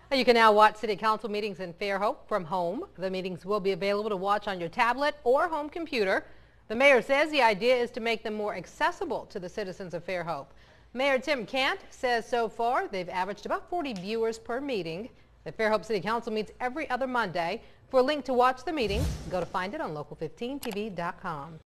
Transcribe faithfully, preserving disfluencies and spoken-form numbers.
You can now watch City Council meetings in Fairhope from home. The meetings will be available to watch on your tablet or home computer. The mayor says the idea is to make them more accessible to the citizens of Fairhope. Mayor Tim Kant says so far they've averaged about forty viewers per meeting. The Fairhope City Council meets every other Monday. For a link to watch the meetings, go to find it on local fifteen T V dot com.